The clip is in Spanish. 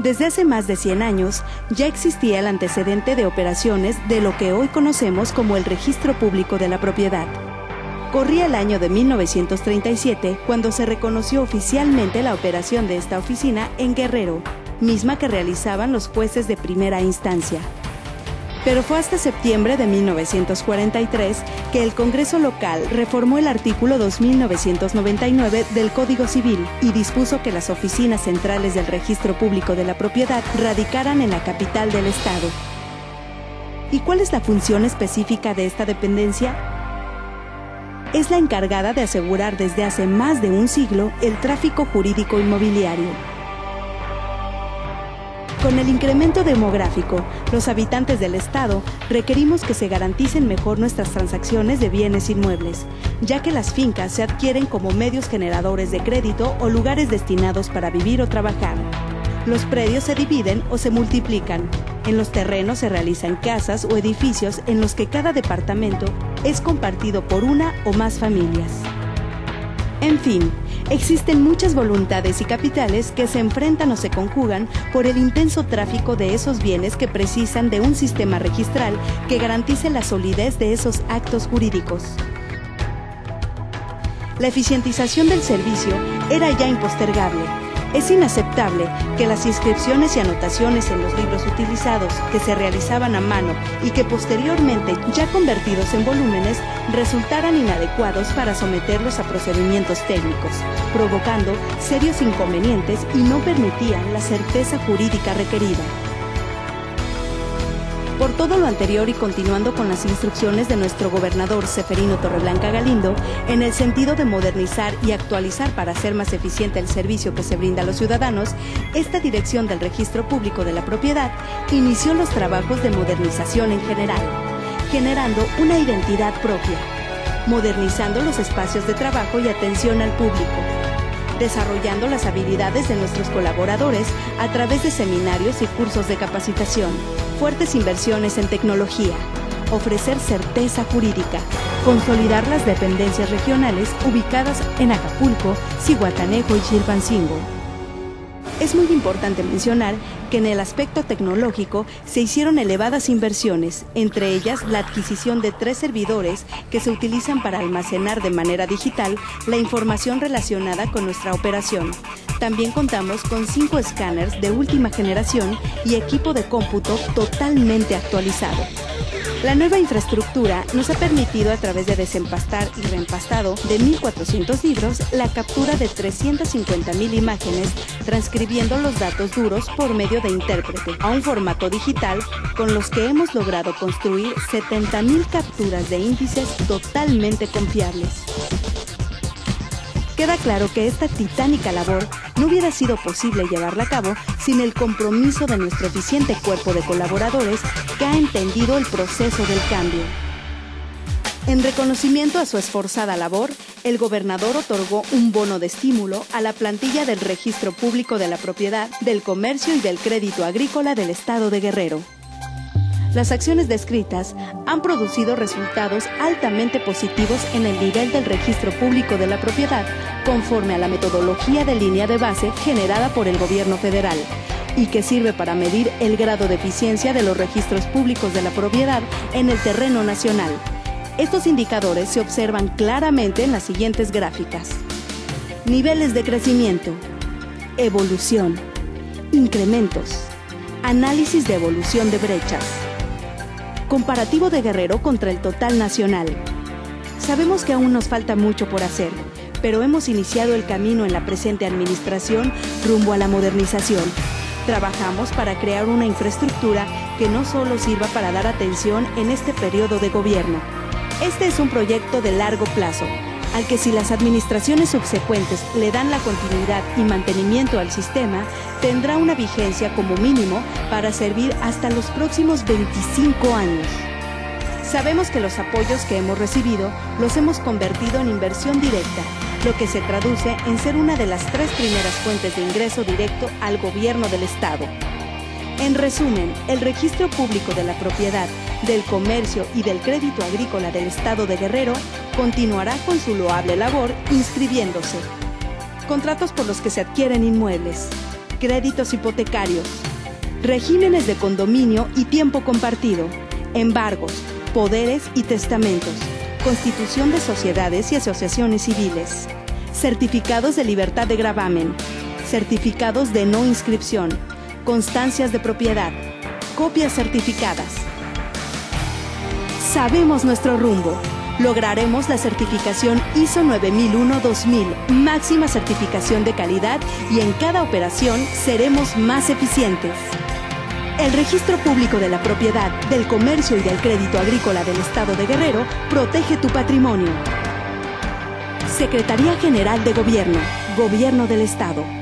Desde hace más de 100 años, ya existía el antecedente de operaciones de lo que hoy conocemos como el Registro Público de la Propiedad. Corría el año de 1937 cuando se reconoció oficialmente la operación de esta oficina en Guerrero, misma que realizaban los jueces de primera instancia. Pero fue hasta septiembre de 1943 que el Congreso local reformó el artículo 2999 del Código Civil y dispuso que las oficinas centrales del Registro Público de la Propiedad radicaran en la capital del estado. ¿Y cuál es la función específica de esta dependencia? Es la encargada de asegurar desde hace más de un siglo el tráfico jurídico inmobiliario. Con el incremento demográfico, los habitantes del estado requerimos que se garanticen mejor nuestras transacciones de bienes inmuebles, ya que las fincas se adquieren como medios generadores de crédito o lugares destinados para vivir o trabajar. Los predios se dividen o se multiplican. En los terrenos se realizan casas o edificios en los que cada departamento es compartido por una o más familias. En fin, existen muchas voluntades y capitales que se enfrentan o se conjugan por el intenso tráfico de esos bienes que precisan de un sistema registral que garantice la solidez de esos actos jurídicos. La eficientización del servicio era ya impostergable. Es inaceptable que las inscripciones y anotaciones en los libros utilizados, que se realizaban a mano y que posteriormente, ya convertidos en volúmenes, resultaran inadecuados para someterlos a procedimientos técnicos, provocando serios inconvenientes y no permitían la certeza jurídica requerida. Por todo lo anterior y continuando con las instrucciones de nuestro gobernador Ceferino Torreblanca Galindo, en el sentido de modernizar y actualizar para hacer más eficiente el servicio que se brinda a los ciudadanos, esta Dirección del Registro Público de la Propiedad inició los trabajos de modernización en general, generando una identidad propia, modernizando los espacios de trabajo y atención al público, desarrollando las habilidades de nuestros colaboradores a través de seminarios y cursos de capacitación, fuertes inversiones en tecnología, ofrecer certeza jurídica, consolidar las dependencias regionales ubicadas en Acapulco, Zihuatanejo y Chilpancingo. Es muy importante mencionar que en el aspecto tecnológico se hicieron elevadas inversiones, entre ellas la adquisición de 3 servidores que se utilizan para almacenar de manera digital la información relacionada con nuestra operación. También contamos con 5 escáneres de última generación y equipo de cómputo totalmente actualizado. La nueva infraestructura nos ha permitido, a través de desempastar y reempastado de 1.400 libros, la captura de 350.000 imágenes, transcribiendo los datos duros por medio de intérprete a un formato digital, con los que hemos logrado construir 70.000 capturas de índices totalmente confiables. Queda claro que esta titánica labor no hubiera sido posible llevarla a cabo sin el compromiso de nuestro eficiente cuerpo de colaboradores que ha entendido el proceso del cambio. En reconocimiento a su esforzada labor, el gobernador otorgó un bono de estímulo a la plantilla del Registro Público de la Propiedad, del Comercio y del Crédito Agrícola del Estado de Guerrero. Las acciones descritas han producido resultados altamente positivos en el nivel del Registro Público de la Propiedad, conforme a la metodología de línea de base generada por el Gobierno federal, y que sirve para medir el grado de eficiencia de los registros públicos de la propiedad en el terreno nacional. Estos indicadores se observan claramente en las siguientes gráficas. Niveles de crecimiento, evolución, incrementos, análisis de evolución de brechas. Comparativo de Guerrero contra el total nacional. Sabemos que aún nos falta mucho por hacer, pero hemos iniciado el camino en la presente administración rumbo a la modernización. Trabajamos para crear una infraestructura que no solo sirva para dar atención en este periodo de gobierno. Este es un proyecto de largo plazo, al que si las administraciones subsecuentes le dan la continuidad y mantenimiento al sistema, tendrá una vigencia como mínimo para servir hasta los próximos 25 años. Sabemos que los apoyos que hemos recibido los hemos convertido en inversión directa, lo que se traduce en ser una de las 3 primeras fuentes de ingreso directo al gobierno del Estado. En resumen, el Registro Público de la Propiedad, del Comercio y del Crédito Agrícola del Estado de Guerrero continuará con su loable labor inscribiéndose. Contratos por los que se adquieren inmuebles. créditos hipotecarios, regímenes de condominio y tiempo compartido, embargos, poderes y testamentos, constitución de sociedades y asociaciones civiles, certificados de libertad de gravamen, certificados de no inscripción, constancias de propiedad, copias certificadas. Sabemos nuestro rumbo. Lograremos la certificación ISO 9001-2000, máxima certificación de calidad, y en cada operación seremos más eficientes. El Registro Público de la Propiedad, del Comercio y del Crédito Agrícola del Estado de Guerrero protege tu patrimonio. Secretaría General de Gobierno, Gobierno del Estado.